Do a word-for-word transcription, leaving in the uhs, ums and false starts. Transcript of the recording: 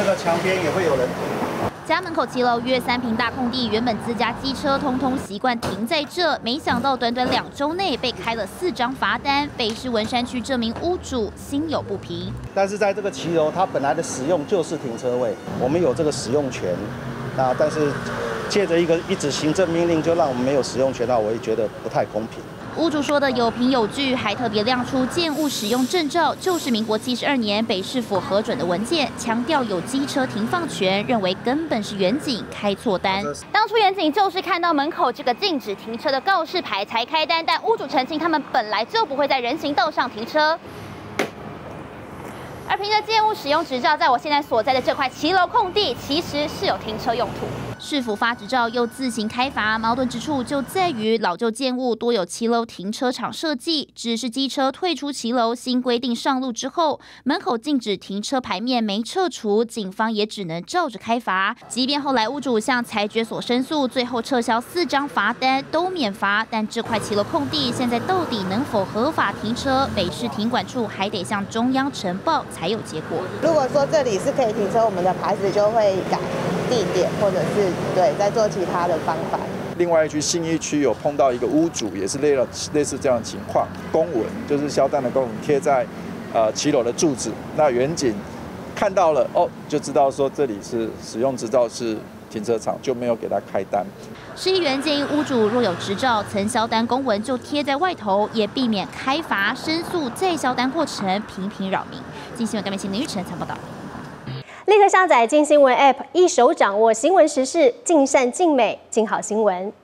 这个墙边也会有人停。 家门口骑楼约三坪大空地，原本自家机车通通习惯停在这，没想到短短两周内被开了四张罚单。北市文山区这名屋主心有不平， 但是在这个骑楼，它本来的使用就是停车位，我们有这个使用权。那但是借着一个一纸行政命令，就让我们没有使用权，那我也觉得不太公平。 屋主说的有凭有据，还特别亮出建物使用证照，就是民国七十二年北市府核准的文件，强调有机车停放权，认为根本是远景开错单。当初远景就是看到门口这个禁止停车的告示牌才开单，但屋主澄清他们本来就不会在人行道上停车。 而凭着建物使用执照，在我现在所在的这块骑楼空地，其实是有停车用途。市府发执照又自行开罚，矛盾之处就在于老旧建物多有骑楼停车场设计，只是机车退出骑楼，新规定上路之后，门口禁止停车牌面没撤除，警方也只能照着开罚。即便后来屋主向裁决所申诉，最后撤销四张罚单都免罚，但这块骑楼空地现在到底能否合法停车，北市停管处还得向中央呈报才有结果。 如果说这里是可以停车，我们的牌子就会改地点，或者是对再做其他的方法。 另外一区信义区有碰到一个屋主，也是类了类似这样的情况，公文就是销单的公文贴在呃骑楼的柱子，那远景看到了哦，就知道说这里是使用执照是停车场，就没有给他开单。 市议员建议屋主若有执照，曾销单公文就贴在外头，也避免开罚、申诉再销单过程频频扰民。金新闻干媒新林玉成采报道。 立刻下载金新闻 App， 一手掌握新闻时事，尽善尽美，尽好新闻。